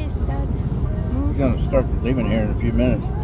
is that? It's gonna start leaving here in a few minutes.